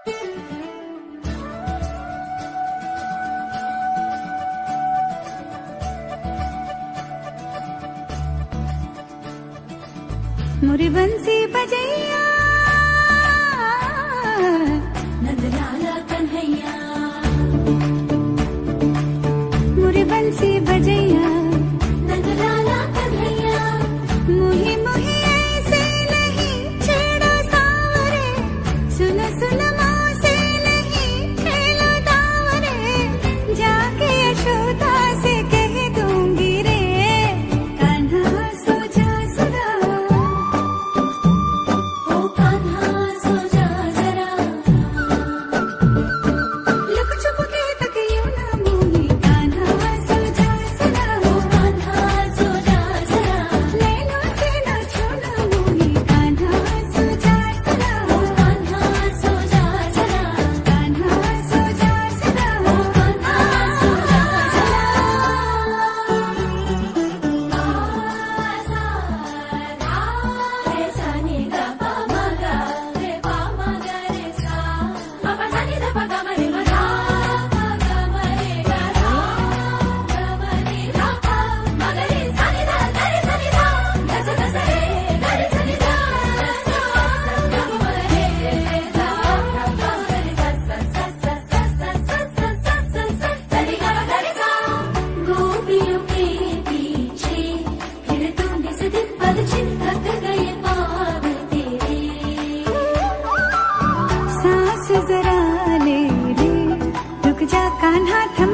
मोरी बंसी बजैया नंदलाला कन्हैया, मोरी बंसी बजैया नंदलाला कन्हैया, मुही मुही ऐसे नहीं छेड़ो सावरे, सुनो सुनो मौसे नहीं खेलो दावरे, जाके यशोदा से कह दूंगी रे, कान्हा सो जा जरा, ओ कान्हा सो जा जरा, लुक छुप के तकियो ना मोही, कान्हा सो जा जरा, ओ कान्हा सो जा जरा, नैनों से ना छूना मोही, कान्हा सो जा जरा, ओ कान्हा सो जा जरा, कान्हा सो जा जरा, ओ कान्हा सो जा जरा। रे सा नि ग प म ग रे प म ग रे सा, म प सा नि ध प ग म रे म धा, म ग म रे ग धा, ग म रे धा प, म ग रे सा नि ध ग रे सा नि ध, ग स ग स रे ग रे सा नि ध, ग स ग म रे धा, ग म रे सा सा सा सा सा सा सा सा सा सा सा सा रे ग म ग रे सा। गोपियों के पीछे फिर तुम इस दिन पद चिंतक गए पाव तेरे, सांस जरा ले रे, रुक जा कान्हा थम